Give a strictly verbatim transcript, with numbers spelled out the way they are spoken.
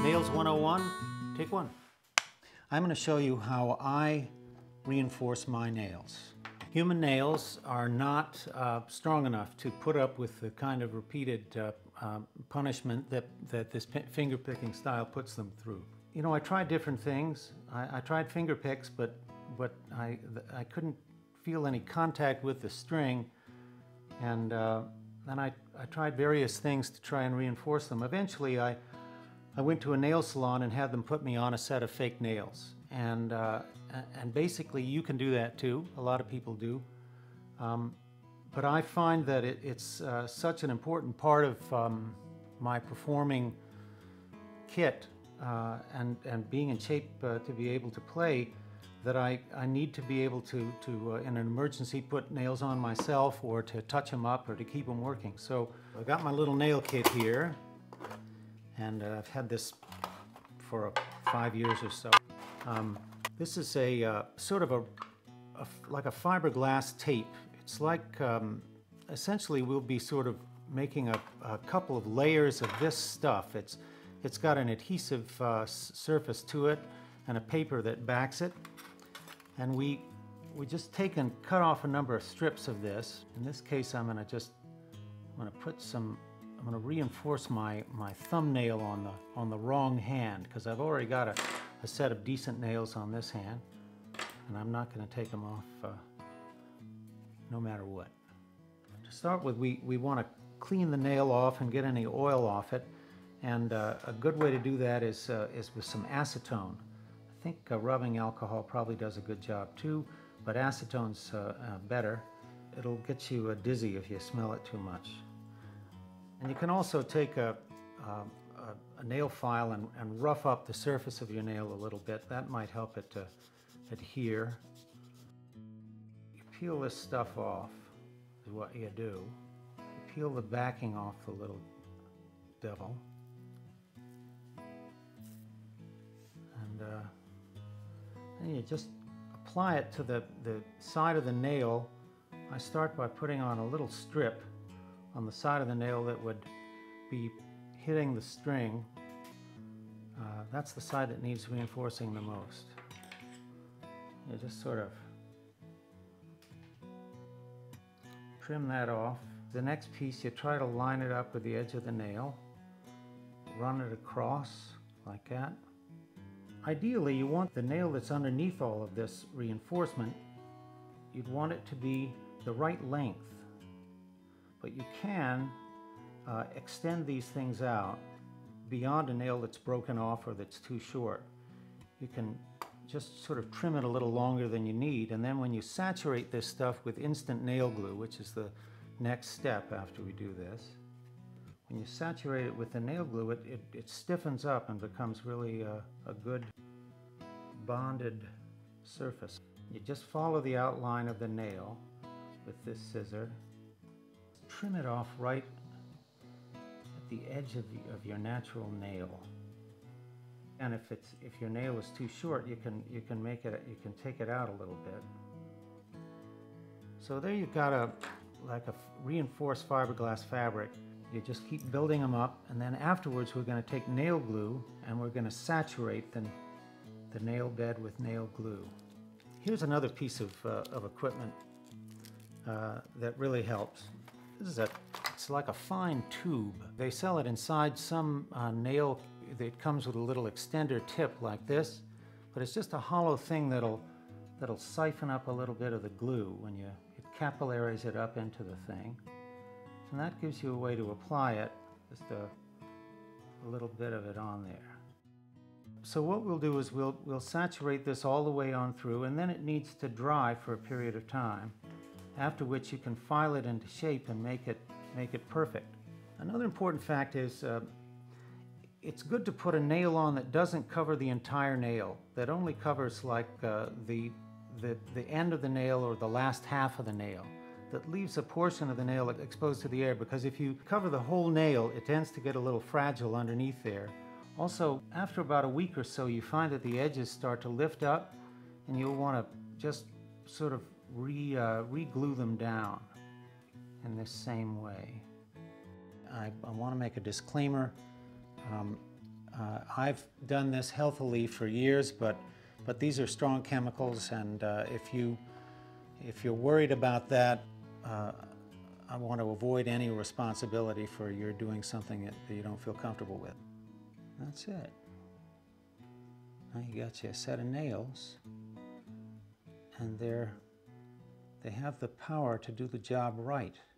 Nails one oh one, take one. I'm going to show you how I reinforce my nails. Human nails are not uh, strong enough to put up with the kind of repeated uh, uh, punishment that, that this finger picking style puts them through. You know, I tried different things. I, I tried finger picks, but, but I, I couldn't feel any contact with the string. And uh, then I, I tried various things to try and reinforce them. Eventually, I, I went to a nail salon and had them put me on a set of fake nails. And, uh, and basically, you can do that too. A lot of people do. Um, but I find that it, it's uh, such an important part of um, my performing kit uh, and, and being in shape uh, to be able to play that I, I need to be able to, to uh, in an emergency, put nails on myself or to touch them up or to keep them working. So I've got my little nail kit here, and uh, I've had this for uh, five years or so. Um, this is a uh, sort of a, a, like a fiberglass tape. It's like, um, essentially we'll be sort of making a, a couple of layers of this stuff. It's, it's got an adhesive uh, surface to it and a paper that backs it. And we, we just take and cut off a number of strips of this. In this case, I'm gonna just, I'm gonna put some, I'm gonna reinforce my, my thumbnail on the, on the wrong hand, because I've already got a, a set of decent nails on this hand, and I'm not gonna take them off uh, no matter what. To start with, we, we wanna clean the nail off and get any oil off it, and uh, a good way to do that is, uh, is with some acetone. I think uh, rubbing alcohol probably does a good job too, but acetone's uh, uh, better. It'll get you uh, dizzy if you smell it too much. And you can also take a, a, a nail file and, and rough up the surface of your nail a little bit. That might help it to adhere. You peel this stuff off, is what you do. You peel the backing off the little devil. And uh, and you just apply it to the, the side of the nail. I start by putting on a little strip on the side of the nail that would be hitting the string. Uh, that's the side that needs reinforcing the most. You just sort of trim that off. The next piece, you try to line it up with the edge of the nail. Run it across like that. Ideally, you want the nail that's underneath all of this reinforcement, you'd want it to be the right length. But you can uh, extend these things out beyond a nail that's broken off or that's too short. You can just sort of trim it a little longer than you need, and then when you saturate this stuff with instant nail glue, which is the next step after we do this, when you saturate it with the nail glue, it, it, it stiffens up and becomes really a, a good bonded surface. You just follow the outline of the nail with this scissor. Trim it off right at the edge of, the, of your natural nail. And if it's if your nail is too short, you can you can make it you can take it out a little bit. So there you've got a like a reinforced fiberglass fabric. You just keep building them up, and then afterwards we're going to take nail glue and we're going to saturate the, the nail bed with nail glue. Here's another piece of, uh, of equipment uh, that really helps. This is a, it's like a fine tube. They sell it inside some uh, nail. It comes with a little extender tip like this, but it's just a hollow thing that'll, that'll siphon up a little bit of the glue when you, it capillaries it up into the thing. And that gives you a way to apply it, just a, a little bit of it on there. So what we'll do is we'll, we'll saturate this all the way on through, and then it needs to dry for a period of time, after which you can file it into shape and make it, make it perfect. Another important fact is uh, it's good to put a nail on that doesn't cover the entire nail, that only covers like uh, the, the, the end of the nail or the last half of the nail, that leaves a portion of the nail exposed to the air, because if you cover the whole nail, it tends to get a little fragile underneath there. Also, after about a week or so, you find that the edges start to lift up, and you'll want to just sort of re, uh, re-glue them down in this same way. I, I want to make a disclaimer. Um, Uh, I've done this healthily for years, but, but these are strong chemicals, and uh, if, you, if you're worried about that, uh, I want to avoid any responsibility for you're doing something that you don't feel comfortable with. That's it. Now you got you a set of nails, and they're, they have the power to do the job right.